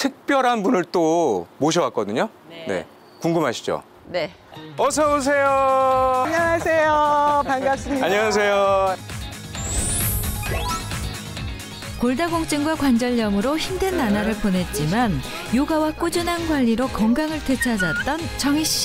특별한 분을 또 모셔왔거든요. 네. 궁금하시죠? 네. 어서 오세요. 안녕하세요. 반갑습니다. 안녕하세요. 골다공증과 관절염으로 힘든 나날을 보냈지만 요가와 꾸준한 관리로 건강을 되찾았던 정희 씨.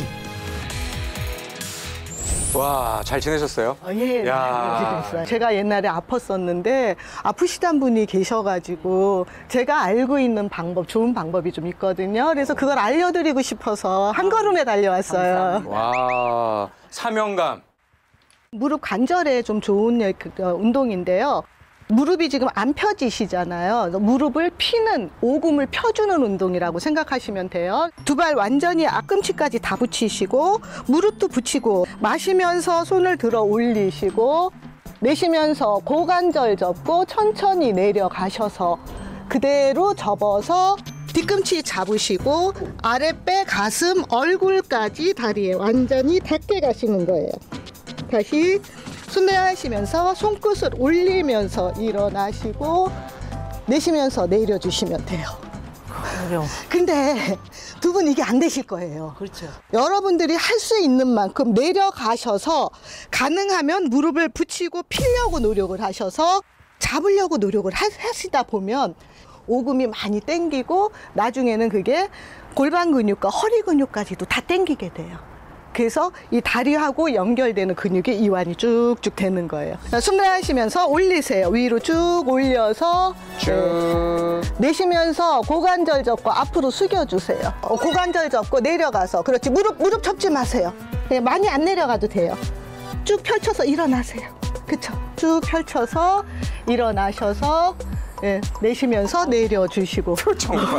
와, 잘 지내셨어요? 예, 야. 제가 옛날에 아팠었는데 아프시던 분이 계셔가지고 제가 알고 있는 방법, 좋은 방법이 좀 있거든요. 그래서 그걸 알려드리고 싶어서 한 걸음에 달려왔어요. 와, 사명감. 무릎 관절에 좀 좋은 운동인데요. 무릎이 지금 안 펴지시잖아요. 그래서 무릎을 피는, 오금을 펴주는 운동이라고 생각하시면 돼요. 두 발 완전히 앞꿈치까지 다 붙이시고 무릎도 붙이고 마시면서 손을 들어 올리시고 내쉬면서 고관절 접고 천천히 내려가셔서 그대로 접어서 뒤꿈치 잡으시고 아랫배, 가슴, 얼굴까지 다리에 완전히 닿게 가시는 거예요. 다시 순회하시면서 손끝을 올리면서 일어나시고 내쉬면서 내려주시면 돼요. 어려워. 근데 두 분 이게 안 되실 거예요. 그렇죠. 여러분들이 할 수 있는 만큼 내려가셔서 가능하면 무릎을 붙이고 피려고 노력을 하셔서 잡으려고 노력을 하시다 보면 오금이 많이 당기고 나중에는 그게 골반 근육과 허리 근육까지도 다 당기게 돼요. 그래서 이 다리하고 연결되는 근육이 이완이 쭉쭉 되는 거예요. 숨내하시면서 올리세요. 위로 쭉 올려서 쭉. 내쉬면서 고관절 접고 앞으로 숙여주세요. 고관절 접고 내려가서 그렇지. 무릎 접지 마세요. 네, 많이 안 내려가도 돼요. 쭉 펼쳐서 일어나세요. 그쵸? 쭉 펼쳐서 일어나셔서 네, 내쉬면서 내려주시고. 정말.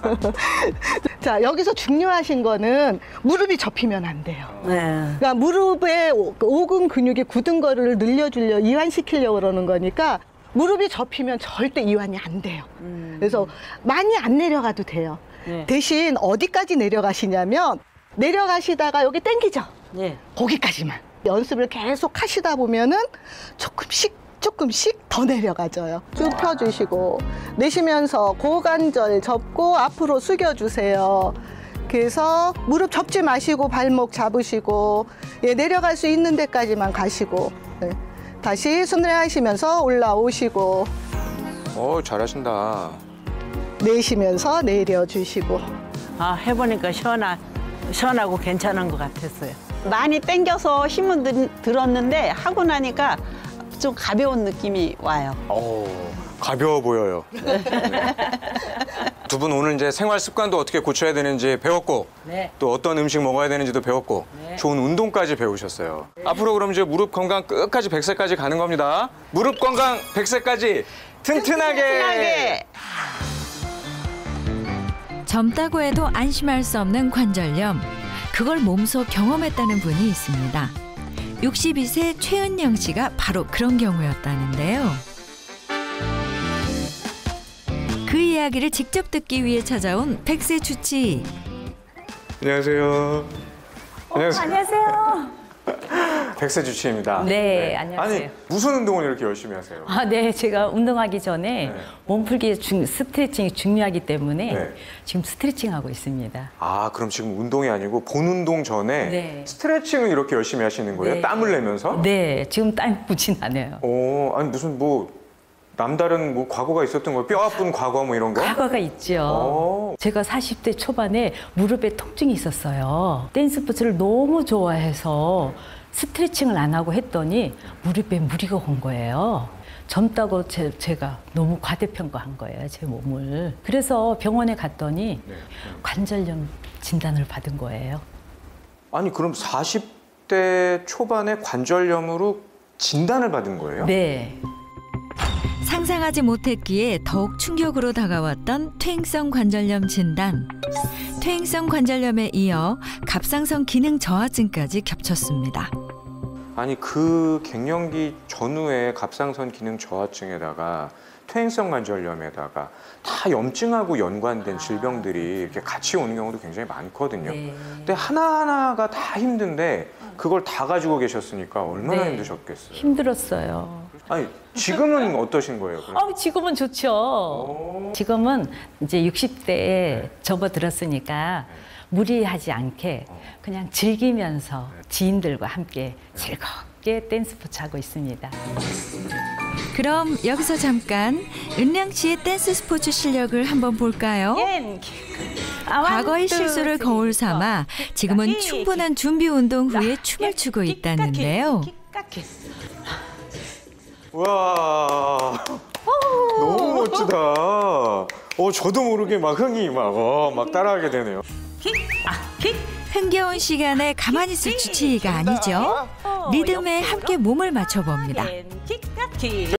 자, 여기서 중요하신 거는 무릎이 접히면 안 돼요. 네. 그러니까 무릎에 오금 근육이 굳은 거를 늘려주려, 이완시키려고 그러는 거니까 무릎이 접히면 절대 이완이 안 돼요. 그래서 많이 안 내려가도 돼요. 네. 대신 어디까지 내려가시냐면 내려가시다가 여기 당기죠? 네. 거기까지만. 연습을 계속 하시다 보면은 조금씩 더 내려가져요. 쭉 펴주시고 내쉬면서 고관절 접고 앞으로 숙여주세요. 그래서 무릎 접지 마시고 발목 잡으시고 내려갈 수 있는 데까지만 가시고 다시 순회하시면서 올라오시고 잘하신다. 내쉬면서 내려주시고. 아, 해보니까 시원하고 괜찮은 것 같았어요. 많이 당겨서 힘은 들었는데 하고 나니까 좀 가벼운 느낌이 와요. 가벼워 보여요. 두 분 오늘 이제 생활 습관도 어떻게 고쳐야 되는지 배웠고 네. 또 어떤 음식 먹어야 되는지도 배웠고 좋은 운동까지 배우셨어요. 앞으로 그럼 이제 무릎 건강 끝까지 100세까지 가는 겁니다. 무릎 건강 100세까지 튼튼하게. 젊다고 해도 안심할 수 없는 관절염. 그걸 몸소 경험했다는 분이 있습니다. 62세 최은영 씨가 바로 그런 경우였다는데요. 그 이야기를 직접 듣기 위해 찾아온 100세 주치. 안녕하세요. 안녕하세요. 안녕하세요. 100세 주치입니다. 네, 안녕하세요. 아니, 무슨 운동을 이렇게 열심히 하세요? 아, 네, 제가 운동하기 전에 네. 몸풀기 스트레칭이 중요하기 때문에 네. 지금 스트레칭하고 있습니다. 아, 그럼 지금 운동이 아니고 본 운동 전에 네. 스트레칭을 이렇게 열심히 하시는 거예요? 네. 땀을 내면서? 네, 지금 땀이 묻진 않아요. 아니 무슨 남다른 과거가 있었던 거예요? 뼈 아픈 과거 이런 거? 과거가 있죠. 제가 40대 초반에 무릎에 통증이 있었어요. 댄스 스포츠를 너무 좋아해서 스트레칭을 안 하고 했더니 무릎에 무리가 온 거예요. 젊다고 제가 너무 과대평가한 거예요, 제 몸을. 그래서 병원에 갔더니 관절염 진단을 받은 거예요. 아니 그럼 40대 초반에 관절염으로 진단을 받은 거예요? 네. 상상하지 못했기에 더욱 충격으로 다가왔던 퇴행성 관절염 진단. 퇴행성 관절염에 이어 갑상선 기능 저하증까지 겹쳤습니다. 아니 그 갱년기 전후에 갑상선 기능 저하증에다가 퇴행성 관절염에다가 다 염증하고 연관된 질병들이 이렇게 같이 오는 경우도 굉장히 많거든요. 근데 하나하나가 다 힘든데 그걸 다 가지고 계셨으니까 얼마나 네. 힘드셨겠어요? 힘들었어요. 아니, 지금은 어떠신 거예요? 그럼? 지금은 좋죠. 지금은 이제 60대에 접어들었으니까 무리하지 않게 그냥 즐기면서 지인들과 함께 즐겁게 댄스 스포츠 하고 있습니다. 그럼 여기서 잠깐 은량 씨의 댄스 스포츠 실력을 한번 볼까요? 과거의 실수를 거울 삼아 지금은 충분한 준비 운동 후에 춤을 추고 있다는데요. 와, 너무 멋지다. 저도 모르게 막 흥이 막 따라하게 되네요. 흥겨운 시간에 가만히 있을 주치의가 아니죠. 리듬에 함께 몸을 맞춰봅니다.